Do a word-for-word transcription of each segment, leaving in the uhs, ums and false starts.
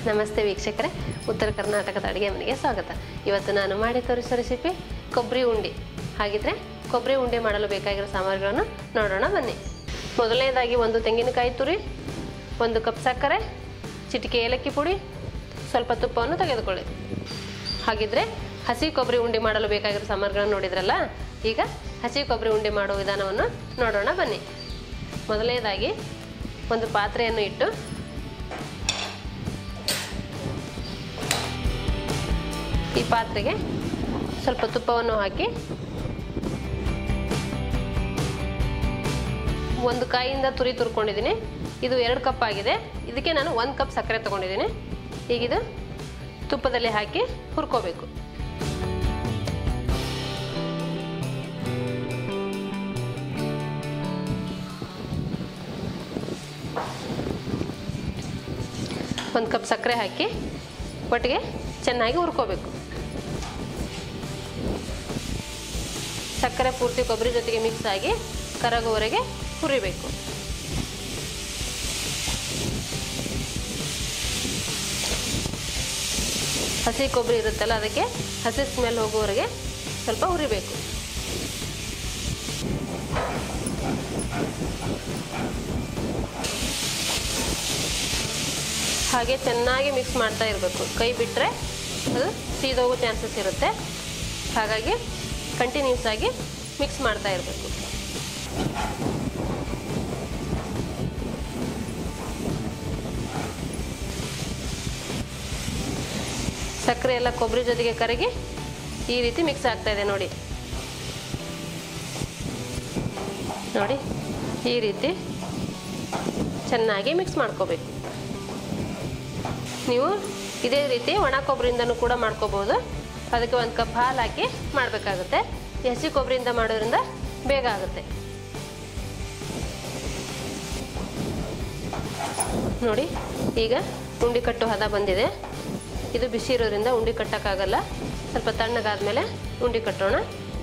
ನಮಸ್ತೆ ವೀಕ್ಷಕರೇ, ಉತ್ತರ ಕರ್ನಾಟಕದ ಅಡುಗೆ ಮನೆಗೆ ಸ್ವಾಗತ. ಇವತ್ತು ನಾನು ಮಾಡಿ ತೋರಿಸೋ ರೆಸಿಪಿ ಕೊಬ್ಬರಿ ಉಂಡೆ. ಹಾಗಿದ್ರೆ ಕೊಬ್ಬರಿ ಉಂಡೆ ಮಾಡಲು ಬೇಕಾಗಿರೋ ಸಾಮಗ್ರಿಗಳನ್ನು ನೋಡೋಣ ಬನ್ನಿ. ಮೊದಲನೇದಾಗಿ ಒಂದು ತೆಂಗಿನಕಾಯಿ ತುರಿ, ಒಂದು ಕಪ್ ಸಕ್ಕರೆ, ಚಿಟಿಕೆ ಏಲಕ್ಕಿ ಪುಡಿ, ಸ್ವಲ್ಪ ತುಪ್ಪವನ್ನು ತೆಗೆದುಕೊಳ್ಳಿ. ಹಾಗಿದ್ರೆ ಹಸಿ ಕೊಬ್ಬರಿ ಉಂಡೆ ಮಾಡಲು ಬೇಕಾಗಿರೋ ಸಾಮಗ್ರಿಗಳನ್ನು ನೋಡಿದ್ರಲ್ಲ, ಈಗ ಹಸಿ ಕೊಬ್ಬರಿ ಉಂಡೆ ಮಾಡುವ ವಿಧಾನವನ್ನು ನೋಡೋಣ ಬನ್ನಿ. ಮೊದಲನೇದಾಗಿ ಒಂದು ಪಾತ್ರೆಯನ್ನು ಇಟ್ಟು ಈ ಪಾತ್ರೆಗೆ ಸ್ವಲ್ಪ ತುಪ್ಪವನ್ನು ಹಾಕಿ ಒಂದು ಕಾಯಿಯಿಂದ ತುರಿ ತುರ್ಕೊಂಡಿದ್ದೀನಿ. ಇದು ಎರಡು ಕಪ್ ಆಗಿದೆ. ಇದಕ್ಕೆ ನಾನು ಒಂದು ಕಪ್ ಸಕ್ಕರೆ ತಗೊಂಡಿದ್ದೀನಿ. ಈಗಿದು ತುಪ್ಪದಲ್ಲಿ ಹಾಕಿ ಹುರ್ಕೋಬೇಕು. ಒಂದು ಕಪ್ ಸಕ್ಕರೆ ಹಾಕಿ ಒಟ್ಟಿಗೆ ಚೆನ್ನಾಗಿ ಹುರ್ಕೋಬೇಕು. ಸಕ್ಕರೆ ಪೂರ್ತಿ ಕೊಬ್ಬರಿ ಜೊತೆಗೆ ಮಿಕ್ಸ್ ಆಗಿ ಕರಗುವವರೆಗೆ ಹುರಿಬೇಕು. ಹಸಿ ಕೊಬ್ಬರಿ ಇರುತ್ತಲ್ಲ, ಅದಕ್ಕೆ ಹಸಿ ಸ್ಮೆಲ್ ಹೋಗುವವರೆಗೆ ಸ್ವಲ್ಪ ಹುರಿಬೇಕು. ಹಾಗೆ ಚೆನ್ನಾಗಿ ಮಿಕ್ಸ್ ಮಾಡ್ತಾ ಇರಬೇಕು. ಕೈ ಬಿಟ್ಟರೆ ಅದು ಸೀದೋಗೋ ಚಾನ್ಸಸ್ ಇರುತ್ತೆ. ಹಾಗಾಗಿ ಕಂಟಿನ್ಯೂಸ್ ಆಗಿ ಮಿಕ್ಸ್ ಮಾಡ್ತಾ ಇರಬೇಕು. ಸಕ್ಕರೆ ಎಲ್ಲ ಕೊಬ್ಬರಿ ಜೊತೆಗೆ ಕರಗಿ ಈ ರೀತಿ ಮಿಕ್ಸ್ ಆಗ್ತಾ ಇದೆ ನೋಡಿ. ನೋಡಿ ಈ ರೀತಿ ಚೆನ್ನಾಗಿ ಮಿಕ್ಸ್ ಮಾಡ್ಕೋಬೇಕು. ನೀವು ಇದೇ ರೀತಿ ಒಣ ಕೊಬ್ಬರಿಯಿಂದನೂ ಕೂಡ ಮಾಡ್ಕೋಬಹುದು. ಅದಕ್ಕೆ ಒಂದು ಕಪ್ ಹಾಲು ಹಾಕಿ ಮಾಡಬೇಕಾಗುತ್ತೆ. ಹಸಿ ಕೊಬ್ಬರಿಯಿಂದ ಮಾಡೋದ್ರಿಂದ ಬೇಗ ಆಗುತ್ತೆ. ನೋಡಿ ಈಗ ಉಂಡೆ ಕಟ್ಟು ಹದ ಬಂದಿದೆ. ಇದು ಬಿಸಿ ಇರೋದ್ರಿಂದ ಉಂಡೆ ಕಟ್ಟೋಕ್ಕಾಗಲ್ಲ. ಸ್ವಲ್ಪ ತಣ್ಣಗಾದ್ಮೇಲೆ ಉಂಡೆ ಕಟ್ಟೋಣ.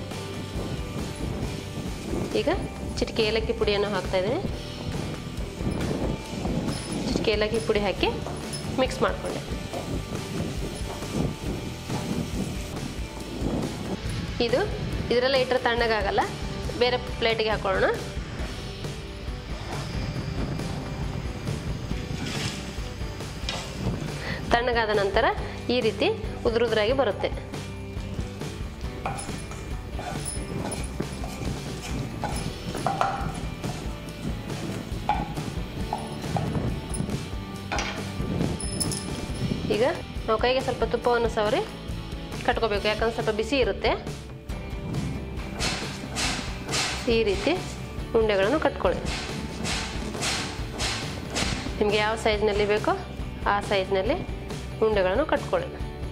ಈಗ ಚಿಟಿಕೆ ಏಲಕ್ಕಿ ಪುಡಿಯನ್ನು ಹಾಕ್ತಾ ಇದ್ದೀನಿ. ಚಿಟಿಕೆ ಏಲಕ್ಕಿ ಪುಡಿ ಹಾಕಿ ಮಿಕ್ಸ್ ಮಾಡಿಕೊಂಡೆ. ಇದು ಇದರಲ್ಲೇ ಇಟ್ಟರೆ ತಣ್ಣಗಾಗಲ್ಲ. ಬೇರೆ ಪ್ಲೇಟಿಗೆ ಹಾಕೊಳ್ಳೋಣ. ತಣ್ಣಗಾದ ನಂತರ ಈ ರೀತಿ ಉದುರುದ್ರಾಗಿ ಬರುತ್ತೆ. ಈಗ ನಾವು ಕೈಗೆ ಸ್ವಲ್ಪ ತುಪ್ಪವನ್ನು ಸವರಿ ಕಟ್ಕೋಬೇಕು. ಯಾಕಂದ್ರೆ ಸ್ವಲ್ಪ ಬಿಸಿ ಇರುತ್ತೆ. ಈ ರೀತಿ ಉಂಡೆಗಳನ್ನು ಕಟ್ಕೊಳ್ಳಿ. ನಿಮಗೆ ಯಾವ ಸೈಜ್ನಲ್ಲಿ ಬೇಕೋ ಆ ಸೈಜ್ನಲ್ಲಿ ಉಂಡೆಗಳನ್ನು ಕಟ್ಕೊಳ್ಳಿ.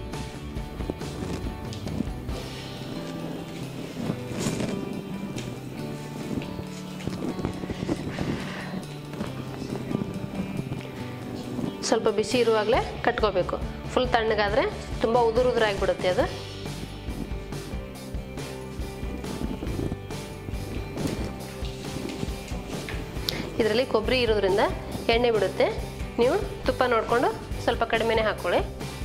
ಸ್ವಲ್ಪ ಬಿಸಿ ಇರುವಾಗಲೇ ಕಟ್ಕೋಬೇಕು. ಫುಲ್ ತಣ್ಣಗಾದರೆ ತುಂಬ ಉದುರು ಉದುರಾಗಿಬಿಡುತ್ತೆ ಅದು. ಇದರಲ್ಲಿ ಕೊಬ್ಬರಿ ಇರೋದ್ರಿಂದ ಎಣ್ಣೆ ಬಿಡುತ್ತೆ. ನೀವು ತುಪ್ಪ ನೋಡಿಕೊಂಡು ಸ್ವಲ್ಪ ಕಡಿಮೆನೇ ಹಾಕ್ಕೊಳ್ಳಿ.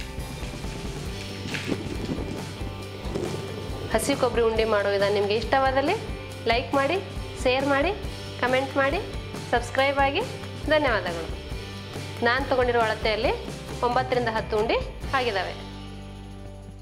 ಹಸಿ ಕೊಬ್ಬರಿ ಉಂಡೆ ಮಾಡೋ ವಿಧಾನ ನಿಮಗೆ ಇಷ್ಟವಾದಲ್ಲಿ ಲೈಕ್ ಮಾಡಿ, ಶೇರ್ ಮಾಡಿ, ಕಮೆಂಟ್ ಮಾಡಿ, ಸಬ್ಸ್ಕ್ರೈಬ್ ಆಗಿ. ಧನ್ಯವಾದಗಳು. ನಾನು ತಗೊಂಡಿರೋ ಅಳತೆಯಲ್ಲಿ ಒಂಬತ್ತರಿಂದ ಹತ್ತು ಉಂಡೆ ಆಗಿದ್ದಾವೆ.